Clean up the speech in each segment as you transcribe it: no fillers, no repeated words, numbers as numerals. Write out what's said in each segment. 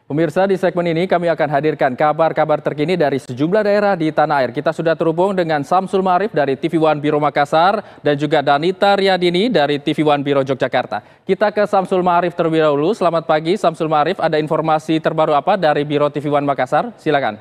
Pemirsa, di segmen ini kami akan hadirkan kabar-kabar terkini dari sejumlah daerah di tanah air. Kita sudah terhubung dengan Samsul Ma'arif dari TV One Biro Makassar dan juga Danita Riyadini dari TV One Biro Yogyakarta. Kita ke Samsul Ma'arif terlebih dahulu. Selamat pagi Samsul Ma'arif, ada informasi terbaru apa dari Biro TV One Makassar? Silakan.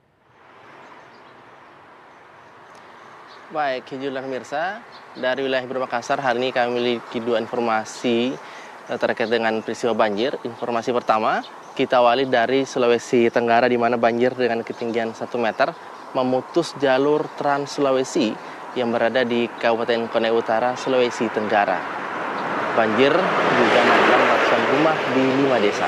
Baik, Hijulan pemirsa, dari wilayah Biro Makassar hari ini kami memiliki dua informasi terkait dengan peristiwa banjir. Informasi pertama, kita awali dari Sulawesi Tenggara di mana banjir dengan ketinggian 1 meter memutus jalur Trans Sulawesi yang berada di Kabupaten Konawe Utara, Sulawesi Tenggara. Banjir juga merendam ratusan rumah di 5 desa.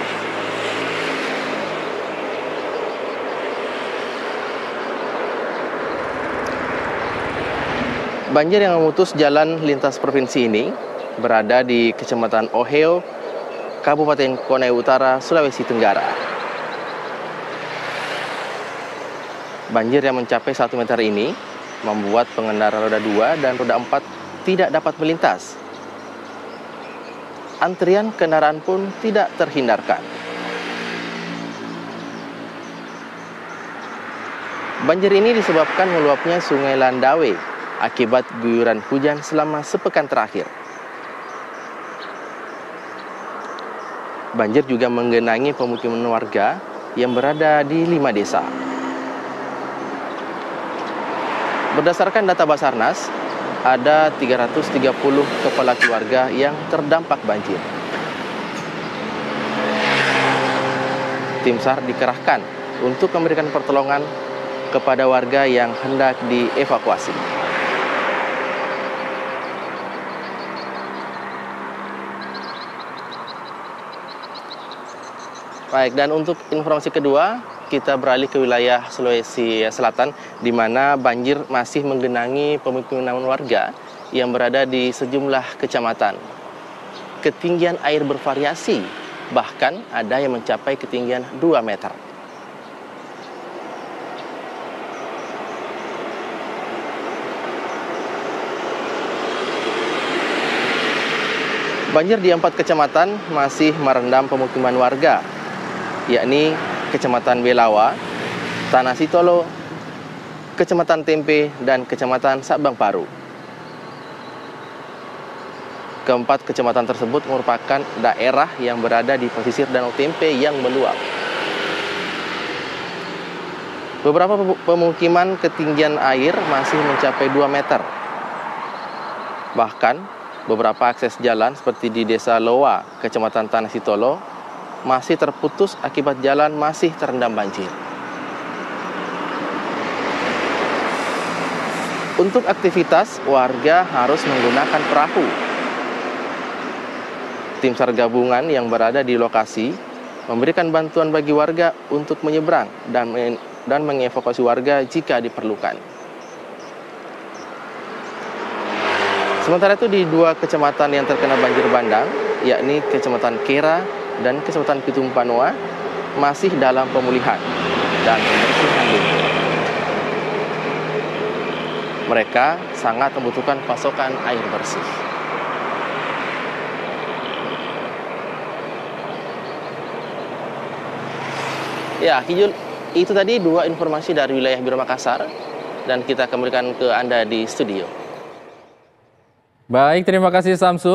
Banjir yang memutus jalan lintas provinsi ini berada di Kecamatan Oheo, Kabupaten Konawe Utara, Sulawesi Tenggara. Banjir yang mencapai 1 meter ini membuat pengendara roda 2 dan roda 4 tidak dapat melintas. Antrian kendaraan pun tidak terhindarkan. Banjir ini disebabkan meluapnya Sungai Landawe akibat guyuran hujan selama sepekan terakhir. Banjir juga menggenangi pemukiman warga yang berada di 5 desa. Berdasarkan data Basarnas, ada 330 kepala keluarga yang terdampak banjir. Tim SAR dikerahkan untuk memberikan pertolongan kepada warga yang hendak dievakuasi. Baik, dan untuk informasi kedua, kita beralih ke wilayah Sulawesi Selatan, di mana banjir masih menggenangi pemukiman warga yang berada di sejumlah kecamatan. Ketinggian air bervariasi, bahkan ada yang mencapai ketinggian 2 meter. Banjir di 4 kecamatan masih merendam pemukiman warga, yakni Kecamatan Belawa, Tanah Sitolo, Kecamatan Tempe, dan Kecamatan Sabang Paru. Keempat kecamatan tersebut merupakan daerah yang berada di pesisir Danau Tempe yang meluap. Beberapa pemukiman ketinggian air masih mencapai 2 meter. Bahkan, beberapa akses jalan seperti di Desa Loa, Kecamatan Tanah Sitolo, masih terputus akibat jalan masih terendam banjir. Untuk aktivitas, warga harus menggunakan perahu. Tim SAR gabungan yang berada di lokasi memberikan bantuan bagi warga untuk menyeberang dan mengevakuasi warga jika diperlukan. Sementara itu di 2 kecamatan yang terkena banjir bandang, yakni Kecamatan Kera dan Kecamatan Pitung Panoa, masih dalam pemulihan dan pembersihan lumpur. Mereka sangat membutuhkan pasokan air bersih. Ya, itu tadi 2 informasi dari wilayah Biro Makassar, dan kita kembalikan ke Anda di studio. Baik, terima kasih Samsul.